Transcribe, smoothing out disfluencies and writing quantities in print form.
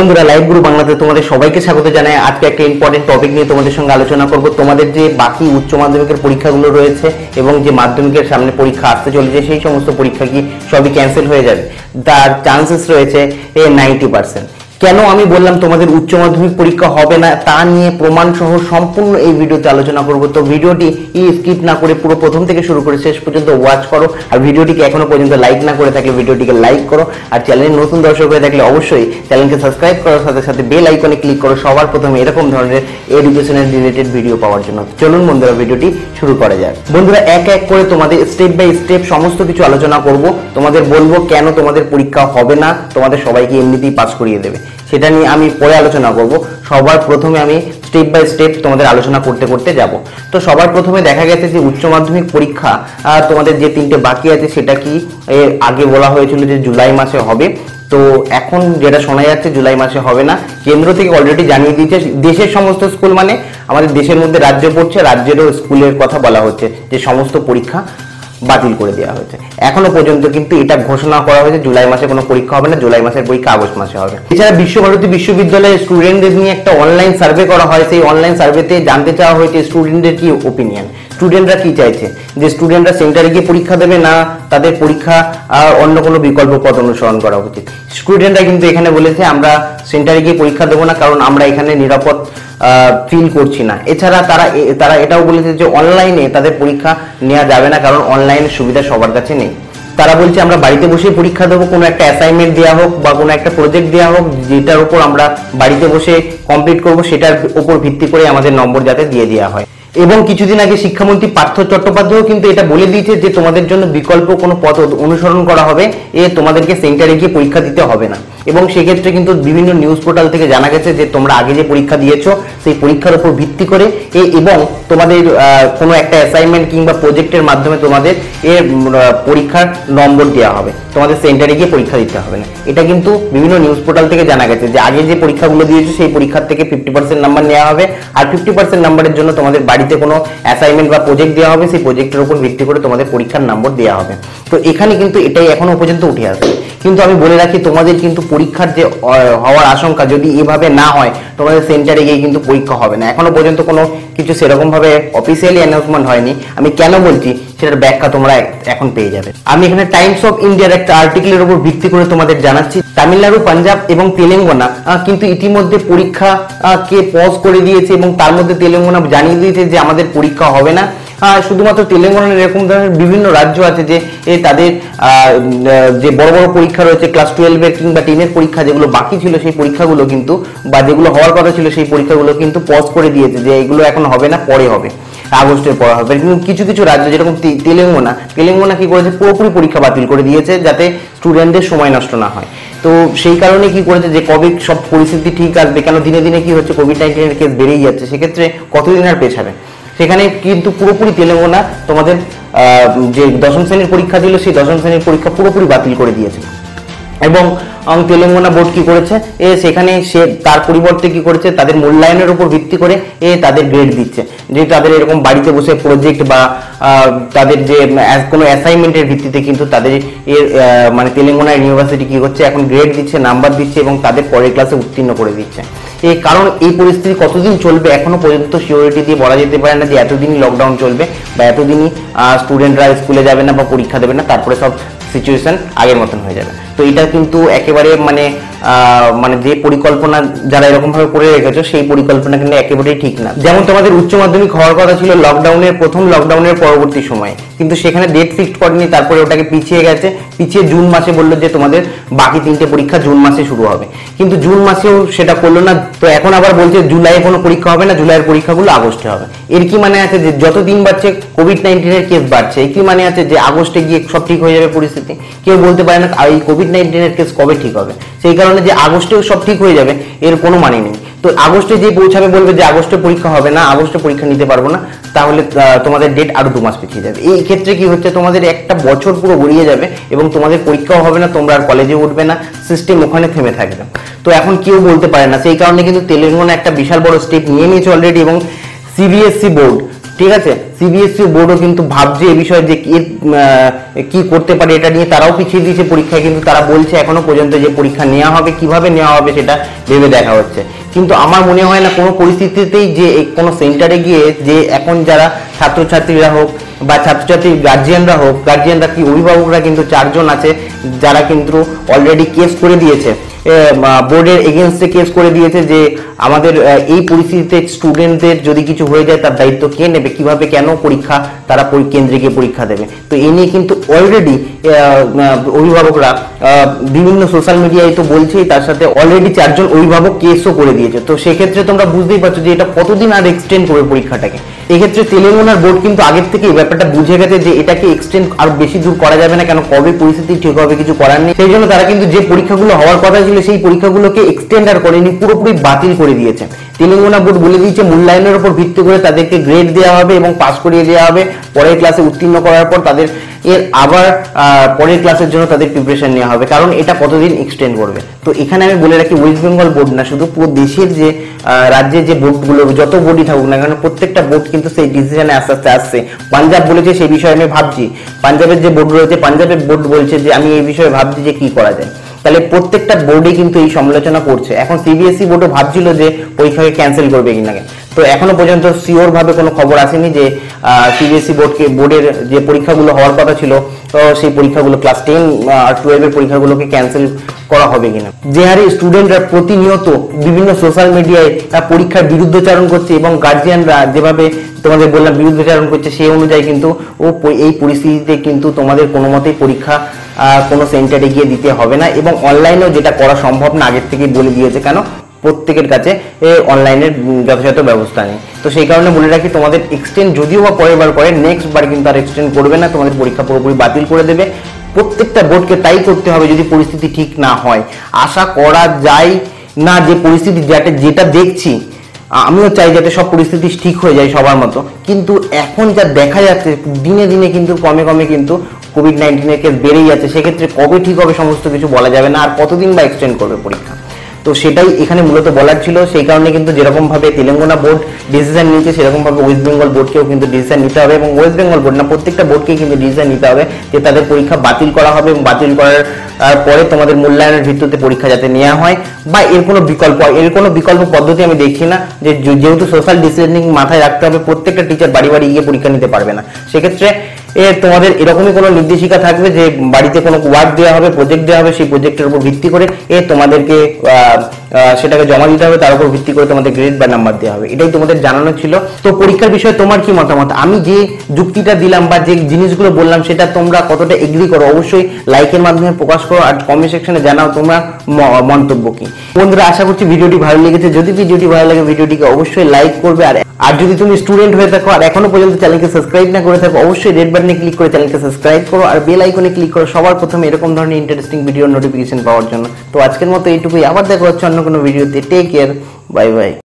বন্ধুরা, লাইভ গুরু বাংলাতে তোমাদের সবাইকে স্বাগত জানাই। আজকে একটা ইম্পর্টেন্ট টপিক নিয়ে তোমাদের সঙ্গে আলোচনা করব। তোমাদের যে বাকি উচ্চ মাধ্যমিকের পরীক্ষাগুলো রয়েছে এবং যে মাধ্যমিকের সামনে পরীক্ষা আসতে চলেছে, সেই সমস্ত পরীক্ষা কি সবই ক্যান্সেল হয়ে যাবে? তার চান্সেস রয়েছে 90%। কেন আমি বললাম তোমাদের উচ্চ মাধ্যমিক পরীক্ষা হবে না, তা নিয়ে প্রমাণ সহ সম্পূর্ণ এই ভিডিওতে আলোচনা করব। তো ভিডিওটি স্কিপ না করে পুরো প্রথম থেকে শুরু করে শেষ পর্যন্ত ওয়াচ করো। আর ভিডিওটিকে এখনো পর্যন্ত লাইক না করে থাকলে ভিডিওটিকে লাইক করো। আর চ্যানেলের নতুন দর্শক হয়ে থাকলে অবশ্যই চ্যানেলকে সাবস্ক্রাইব করার সাথে সাথে বেল আইকনে ক্লিক করো সবার প্রথমে এরকম ধরনের এডুকেশনের রিলেটেড ভিডিও পাওয়ার জন্য। চলুন বন্ধুরা, ভিডিওটি শুরু করা যাক। বন্ধুরা, এক এক করে তোমাদের স্টেপ বাই স্টেপ সমস্ত কিছু আলোচনা করব। তোমাদের বলবো কেন তোমাদের পরীক্ষা হবে না, তোমাদের সবাইকে এমনিতেই পাস করিয়ে দেবে, সেটা নিয়ে আমি পরে আলোচনা করব। সবার প্রথমে আমি স্টেপ বাই স্টেপ তোমাদের আলোচনা করতে করতে যাব। তো সবার প্রথমে দেখা গেছে যে উচ্চ মাধ্যমিক পরীক্ষা তোমাদের যে তিনটে বাকি আছে, সেটা কি আগে বলা হয়েছিল যে জুলাই মাসে হবে। তো এখন যেটা শোনা যাচ্ছে জুলাই মাসে হবে না। কেন্দ্র থেকে অলরেডি জানিয়ে দিয়েছে, দেশের সমস্ত স্কুল মানে আমাদের দেশের মধ্যে রাজ্য পড়ছে, রাজ্যেরও স্কুলের কথা বলা হচ্ছে যে সমস্ত পরীক্ষা বাতিল করে দেওয়া হয়েছে। এখনো পর্যন্ত কিন্তু এটা ঘোষণা করা হয়েছে জুলাই মাসে কোনো পরীক্ষা হবে না, জুলাই মাসের পরীক্ষা আগস্ট মাসে হবে। এছাড়া বিশ্বভারতী বিশ্ববিদ্যালয়ের স্টুডেন্টদের নিয়ে একটা অনলাইন সার্ভে করা হয়। সেই অনলাইন সার্ভেতে জানতে চাওয়া হয়েছে স্টুডেন্টদের কি ওপিনিয়ন, স্টুডেন্টরা কি চাইছে, যে স্টুডেন্টরা সেন্টারে গিয়ে পরীক্ষা দেবে না তাদের পরীক্ষা অন্য কোনো বিকল্প পথ অনুসরণ করা উচিত। স্টুডেন্টরা কিন্তু এখানে বলেছে আমরা সেন্টারে গিয়ে পরীক্ষা দেবো না, কারণ আমরা এখানে নিরাপদ ফিল করছি না। এছাড়া তারা এটাও বলেছে যে অনলাইনে তাদের পরীক্ষা নেওয়া যাবে না, কারণ অনলাইনের সুবিধা সবার কাছে নেই। তারা বলছে আমরা বাড়িতে বসে পরীক্ষা দেবো, কোনো একটা অ্যাসাইনমেন্ট দেওয়া হোক বা কোনো একটা প্রজেক্ট দেওয়া হোক, যেটার উপর আমরা বাড়িতে বসে কমপ্লিট করব, সেটার উপর ভিত্তি করে আমাদের নম্বর যাতে দিয়ে দেওয়া হয়। এবং কিছুদিন আগে শিক্ষামন্ত্রী পার্থ চট্টোপাধ্যায়ও কিন্তু এটা বলে দিয়েছে যে তোমাদের জন্য বিকল্প কোনো পথ অনুসরণ করা হবে, তোমাদেরকে সেন্টারে গিয়ে পরীক্ষা দিতে হবে না। এবং সেক্ষেত্রে কিন্তু বিভিন্ন নিউজ পোর্টাল থেকে জানা গেছে যে তোমরা আগে যে পরীক্ষা দিয়েছো সেই পরীক্ষার উপর ভিত্তি করে এবং তোমাদের কোনো একটা অ্যাসাইনমেন্ট কিংবা প্রজেক্টের মাধ্যমে তোমাদের পরীক্ষার নম্বর দেওয়া হবে, তোমাদের সেন্টারে গিয়ে পরীক্ষা দিতে হবে না। এটা কিন্তু বিভিন্ন নিউজ পোর্টাল থেকে জানা গেছে যে আগে যে পরীক্ষাগুলো দিয়েছো সেই পরীক্ষার থেকে 50% নাম্বার নেওয়া হবে, আর 50% নাম্বারের জন্য তোমাদের বাড়িতে কোনো অ্যাসাইনমেন্ট বা প্রজেক্ট দেওয়া হবে, সেই প্রজেক্টের উপর ভিত্তি করে তোমাদের পরীক্ষার নম্বর দেওয়া হবে। তো এখানে কিন্তু এটাই এখনো পর্যন্ত উঠে আসে। কিন্তু আমি বলে রাখি, তোমাদের কিন্তু পরীক্ষার যে হওয়ার আশঙ্কা, যদি এভাবে না হয় তোমাদের সেন্টারে গিয়ে কিন্তু পরীক্ষা হবে না। এখনো পর্যন্ত কোনো কিছু সেরকম ভাবে অফিসিয়ালি অ্যানাউন্সমেন্ট হয়নি। আমি কেন বলছি সেটার ব্যাখ্যা তোমরা এখন পেয়ে যাবে। আমি এখানে টাইমস অফ ইন্ডিয়ার একটা আর্টিকেলের উপর ভিত্তি করে তোমাদের জানাচ্ছি। তামিলনাড়ু, পাঞ্জাব এবং তেলেঙ্গানা কিন্তু ইতিমধ্যে পরীক্ষা কে পজ করে দিয়েছে, এবং তার মধ্যে তেলেঙ্গানা জানিয়ে দিয়েছে যে আমাদের পরীক্ষা হবে না। শুধুমাত্র তেলেঙ্গানার এরকম ধরনের বিভিন্ন রাজ্য আছে যে তাদের যে বড় বড় পরীক্ষা রয়েছে, ক্লাস 12-এর কিংবা 10-এর পরীক্ষা যেগুলো বাকি ছিল সেই পরীক্ষাগুলো কিন্তু, বা যেগুলো হওয়ার কথা ছিল সেই পরীক্ষাগুলো কিন্তু পজ করে দিয়েছে, যে এগুলো এখন হবে না, পরে হবে, আগস্টের পর হবে। কিন্তু কিছু কিছু রাজ্য যেরকম তেলেঙ্গানা কি করেছে, পুরোপুরি পরীক্ষা বাতিল করে দিয়েছে যাতে স্টুডেন্টদের সময় নষ্ট না হয়। তো সেই কারণে কি করেছে যে কবে সব পরিস্থিতি ঠিক আসবে, কেন দিনে দিনে কি হচ্ছে কোভিড-19 কেস বেড়েই যাচ্ছে, সেক্ষেত্রে কতদিন আর পেছাবে। সেখানে কিন্তু পুরোপুরি তেলেঙ্গানা তোমাদের যে দশম শ্রেণীর পরীক্ষা ছিল সেই দশম শ্রেণীর পরীক্ষা পুরোপুরি বাতিল করে দিয়েছে। এবং তেলেঙ্গানা বোর্ড কি করেছে, সেখানে সে তার পরিবর্তে কি করেছে, তাদের মূল্যায়নের উপর ভিত্তি করে তাদের গ্রেড দিচ্ছে। যে তাদের এরকম বাড়িতে বসে প্রজেক্ট বা তাদের যে কোনো অ্যাসাইনমেন্টের ভিত্তিতে কিন্তু তাদের মানে তেলেঙ্গানা ইউনিভার্সিটি কি করছে, এখন গ্রেড দিচ্ছে, নাম্বার দিচ্ছে এবং তাদের পরের ক্লাসে উত্তীর্ণ করে দিচ্ছে। কারণ এই পরিস্থিতি কতদিন চলবে এখনো পর্যন্ত সিওরিটি দিয়ে বলা যেতে পারে না যে এতদিনই লকডাউন চলবে বা এতদিনই স্টুডেন্টরা স্কুলে যাবে না বা পরীক্ষা দেবে না, তারপরে সব সিচুয়েশন আগের মতন হয়ে যাবে। তো এটা কিন্তু একেবারে মানে যে পরিকল্পনা যারা এরকম ভাবে করে রেখেছো সেই পরিকল্পনা কিন্তু একেবারেই ঠিক না। যেমন তোমাদের উচ্চ মাধ্যমিক হওয়ার কথা ছিল প্রথম লকডাউনের পরবর্তী সময়ে, কিন্তু সেখানে ডেট ফিক্সড করেনি, তারপরে ওটাকে পিছিয়ে গেছে, পিছিয়ে জুন মাসে বললো যে তোমাদের বাকি 3টে পরীক্ষা জুন মাসে শুরু হবে, কিন্তু জুন মাসেও সেটা করলো না। তো এখন আবার বলছে জুলাইয়ে কোনো পরীক্ষা হবে না, জুলাইয়ের পরীক্ষাগুলো আগস্টে হবে। এর কি মানে আছে যে যত দিন বাড়ছে কোভিড-19 কেস বাড়ছে, এর কি মানে আছে যে আগস্টে গিয়ে সব ঠিক হয়ে যাবে পরিস্থিতি? কেউ বলতে পারে না এই কোভিড-19 কেস কবে ঠিক হবে। সেই কারণে যে আগস্টেও সব ঠিক হয়ে যাবে এর কোনো মানে নেই। তো আগস্টে যে পৌঁছাবে বলবে যে আগস্টে পরীক্ষা হবে না, আগস্টে পরীক্ষা নিতে পারবো না, তাহলে তোমাদের ডেট আরো 2 মাস পিছিয়ে যাবে। এই ক্ষেত্রে কি হচ্ছে, তোমাদের একটা বছর পুরো গড়িয়ে যাবে এবং তোমাদের পরীক্ষাও হবে না, তোমরা আর কলেজে উঠবে না, সিস্টেম ওখানে থেমে থাকবে। তো এখন কেউ বলতে পারে না। সেই কারণে কিন্তু তেলেঙ্গানা একটা বিশাল বড় স্টেপ নিয়ে নিয়েছে অলরেডি, এবং সিবিএসসি বোর্ড, ঠিক আছে, সিবিএসসি বোর্ডও কিন্তু ভাবছে এই বিষয়ে যে কি করতে পারে, এটা নিয়ে তারাও পিছিয়ে দিয়েছে পরীক্ষায়, কিন্তু তারা বলছে এখনো পর্যন্ত যে পরীক্ষা নেওয়া হবে, কিভাবে নেওয়া হবে সেটা ভেবে দেখা হচ্ছে। কিন্তু আমার মনে হয় না কোনো পরিস্থিতিতেই যে কোনো সেন্টারে গিয়ে যে এখন যারা ছাত্রছাত্রীরা হোক বা ছাত্রছাত্রীর গার্জিয়ানরা হোক, গার্জিয়ানরা কি অভিভাবকরা কিন্তু 4 জন আছে যারা কিন্তু অলরেডি কেস করে দিয়েছে, বোর্ডের এগেনস্টে কেস করে দিয়েছে যে আমাদের এই পরিস্থিতিতে স্টুডেন্টদের যদি কিছু হয়ে যায় তার দায়িত্ব কে নেবে, কিভাবে কেন পরীক্ষা তারা কেন্দ্রে গিয়ে পরীক্ষা দেবে। তো এই নিয়ে কিন্তু অলরেডি অভিভাবকরা বিভিন্ন সোশ্যাল মিডিয়ায় তো বলছেই, তার সাথে অলরেডি 4 জন অভিভাবক কেসও করে দিয়েছে। তো সেক্ষেত্রে তোমরা বুঝতেই পারছো যে এটা কতদিন আর এক্সটেন্ড করবে পরীক্ষাটাকে। এক্ষেত্রে তেলেঙ্গানার বোর্ড কিন্তু আগের থেকে এই ব্যাপারটা বুঝে গেছে যে এটাকে এক্সটেন্ড আর বেশি দূর করা যাবে না, কেন কবে পরিস্থিতি ঠিক হবে কিছু করার নেই। সেই জন্য তারা কিন্তু যে পরীক্ষাগুলো হওয়ার কথা ছিল সেই পরীক্ষাগুলোকে এক্সটেন্ড আর করেনি, পুরোপুরি বাতিল করে দিয়েছে। তেলেঙ্গানা বোর্ড বলে দিয়েছে মূল্যায়নের উপর ভিত্তি করে তাদেরকে গ্রেড দেওয়া হবে এবং পাস করিয়ে দেওয়া হবে। পরের ক্লাসে উত্তীর্ণ করার পর তাদের আবার পরের ক্লাসের জন্য তাদের প্রিপারেশন নেওয়া হবে, কারণ এটা কতদিন এক্সটেন্ড করবে। তো এখানে আমি বলে রাখি, ওয়েস্ট বেঙ্গল বোর্ড না, শুধু পুরো দেশের যে রাজ্যের যে বোর্ডগুলো যত বোর্ডই থাকুক না কারণ প্রত্যেকটা বোর্ড কিন্তু সেই ডিসিশনে আস্তে আস্তে আসছে। পাঞ্জাব বলেছে সেই বিষয়ে আমি ভাবছি, পাঞ্জাবের যে বোর্ড রয়েছে পাঞ্জাবের বোর্ড বলছে যে আমি এই বিষয়ে ভাবছি যে কি করা যায়। তাহলে প্রত্যেকটা বোর্ডে কিন্তু এই সমালোচনা করছে। এখন সিবিএসসি বোর্ডও ভাবছিল যে পরীক্ষাকে ক্যান্সেল করবে কিনা, তো এখনো পর্যন্ত শিওর ভাবে কোনো খবর আসেনি যে সিবিএসসি বোর্ডের যে পরীক্ষাগুলো হওয়ার কথা ছিল তো সেই পরীক্ষাগুলো ক্লাস 10 আর 12 এর পরীক্ষাগুলোকে ক্যান্সেল করা হবে কিনা। যে হারে স্টুডেন্টরা প্রতিনিয়ত বিভিন্ন সোশ্যাল মিডিয়ায় পরীক্ষার বিরুদ্ধচারণ করছে এবং গার্জিয়ানরা যেভাবে তোমাদের বললাম বিরুদ্ধচারণ করছে, সেই অনুযায়ী কিন্তু এই পরিস্থিতিতে কিন্তু তোমাদের কোনো মতেই পরীক্ষা কোনো সেন্টারে গিয়ে দিতে হবে না, এবং অনলাইনেও যেটা করা সম্ভব না আগের থেকেই বলে দিয়েছে, কেন প্রত্যেকের কাছে অনলাইনের যথাযথ ব্যবস্থা নেই। তো সেই কারণে বলে রাখি, তোমাদের এক্সটেন্ড যদিও বা পরের বার করে, নেক্সট বার কিন্তু আর এক্সটেন্ড করবে না, তোমাদের পরীক্ষা পুরোপুরি বাতিল করে দেবে। প্রত্যেকটা বোর্ডকে তাই করতে হবে যদি পরিস্থিতি ঠিক না হয়। আশা করা যায় না যে পরিস্থিতি যেটা দেখছি, আমিও চাই যাতে সব পরিস্থিতি ঠিক হয়ে যায় সবার মতো, কিন্তু এখন যা দেখা যাচ্ছে দিনে দিনে কিন্তু কমে কমে কিন্তু কোভিড-19 কেস বেড়েই যাচ্ছে। সেক্ষেত্রে কবে ঠিক হবে সমস্ত কিছু বলা যাবে না, আর কতদিন বা এক্সটেন্ড করবে পরীক্ষা। তো সেটাই এখানে মূলত বলার ছিল। সেই কারণে কিন্তু যেরকম ভাবে তেলেঙ্গানা বোর্ড ডিসিশন নিয়েছে সেরকম ভাবে ওয়েস্ট বেঙ্গল বোর্ডকেও কিন্তু ডিসিশন নিতে হবে, এবং ওয়েস্ট বেঙ্গল বোর্ড না প্রত্যেকটা বোর্ডকেই কিন্তু ডিসিশন নিতে হবে যে তাদের পরীক্ষা বাতিল করা হবে, এবং বাতিল করার পরে তোমাদের মূল্যায়নের ভিত্তিতে পরীক্ষা যাতে নেওয়া হয়, বা এর কোনো বিকল্প পদ্ধতি আমি দেখছি না। যে যেহেতু সোশ্যাল ডিস্টেন্সিং মাথায় রাখতে হবে, প্রত্যেকটা টিচার বাড়ি বাড়ি গিয়ে পরীক্ষা নিতে পারবে না। সেক্ষেত্রে তোমাদের এরকমই কোনো নির্দেশিকা থাকবে যে বাড়িতে কোনো ওয়ার্ক দেওয়া হবে, প্রজেক্ট দেওয়া হবে, সেই প্রজেক্টের উপর ভিত্তি করে তোমাদেরকে সেটাকে জমা দিতে হবে, তার উপর ভিত্তি করে তোমাদের গ্রেড বা নাম্বার দেওয়া হবে। এটাই তোমাদের জানানো ছিল। তো পরীক্ষার বিষয়ে তোমার কি মতামত? আমি যে যুক্তিটা দিলাম বা যে জিনিসগুলো বললাম সেটা তোমরা কতটা এগ্রি করো অবশ্যই লাইকের মাধ্যমে প্রকাশ করো, আর কমেন্ট সেকশনে জানাও তোমরা মন্তব্য কি। বন্ধুরা, আশা করছি ভিডিওটি ভালো লেগেছে। যদি ভিডিওটি ভালো লাগে ভিডিওটিকে অবশ্যই লাইক করবে, আর যদি তুমি স্টুডেন্ট হয়ে থাকো আর এখনো পর্যন্ত চ্যানেলকে সাবস্ক্রাইব না করে থাকো অবশ্যই রেড বাটনে ক্লিক করে চ্যানেলকে সাবস্ক্রাইব করো, আর বেল আইকনে ক্লিক করো সবার প্রথমে এরকম ধরনের ইন্টারেস্টিং ভিডিওর নোটিফিকেশন পাওয়ার জন্য। তো আজকের মতো এইটুকুই, আবার দেখা হচ্ছে অন্য কোনো ভিডিওতে। Take care, bye by.